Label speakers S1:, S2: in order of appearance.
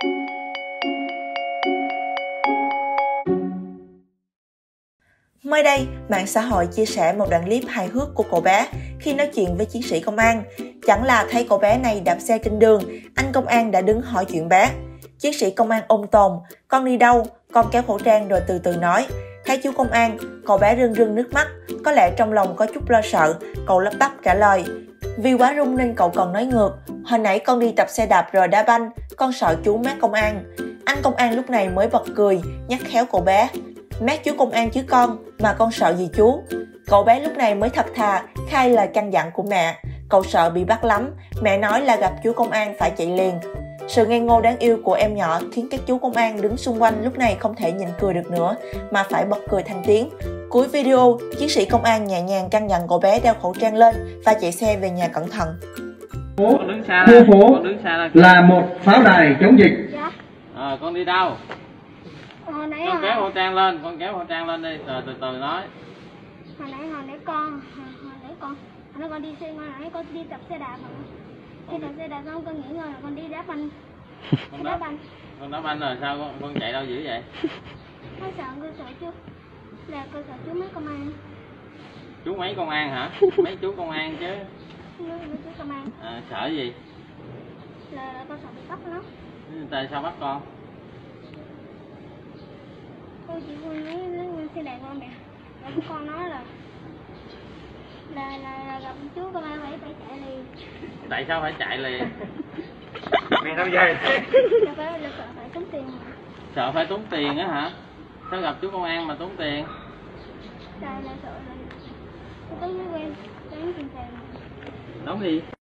S1: Mới đây, mạng xã hội chia sẻ một đoạn clip hài hước của cậu bé khi nói chuyện với chiến sĩ công an. Chẳng là thấy cậu bé này đạp xe trên đường, anh công an đã đứng hỏi chuyện bé. Chiến sĩ công an ôm tồn, con đi đâu? Con kéo khẩu trang rồi từ từ nói. Thấy chú công an, cậu bé rưng rưng nước mắt, có lẽ trong lòng có chút lo sợ, cậu lắp bắp trả lời. Vì quá run nên cậu còn nói ngược, hồi nãy con đi tập xe đạp rồi đá banh, con sợ chú mát công an. Anh công an lúc này mới bật cười, nhắc khéo cậu bé. Mát chú công an chứ con, mà con sợ gì chú? Cậu bé lúc này mới thật thà, khai lời căn dặn của mẹ. Cậu sợ bị bắt lắm, mẹ nói là gặp chú công an phải chạy liền. Sự ngây ngô đáng yêu của em nhỏ khiến các chú công an đứng xung quanh lúc này không thể nhịn cười được nữa, mà phải bật cười thành tiếng. Cuối video, chiến sĩ công an nhẹ nhàng căn dặn cậu bé đeo khẩu trang lên và chạy xe về nhà cẩn thận.
S2: Khu phố là một pháo đài chống dịch.
S3: Con đi đâu? Con kéo khẩu trang lên, con kéo khẩu trang lên đi, rồi từ từ nói.
S4: Hồi nãy con đi xe, hồi nãy con đi tập xe đạp mà. Khi tập xe đạp xong con nghỉ ngơi rồi con đi đá banh.
S3: Con đá banh rồi sao con chạy đâu dữ vậy?
S4: Con sợ chú. Là con sợ chú mấy công an.
S3: Chú mấy công an hả? Mấy chú công an chứ.
S4: Chú công an.
S3: Sợ gì?
S4: Là con sợ bị bắt lắm.
S3: Tại sao bắt con?
S4: Cô chỉ muốn lấy nguyên xe đạp con mẹ. Rồi con nói là gặp chú công an phải chạy liền.
S3: Tại sao phải chạy liền?
S2: Mẹ đâu về?
S4: Là sợ phải tốn tiền.
S3: Sợ phải tốn tiền á hả? Sao gặp chú công an mà tốn tiền?
S4: Là sợ là tốn mới quen, tốn tiền.
S3: Đóng gì?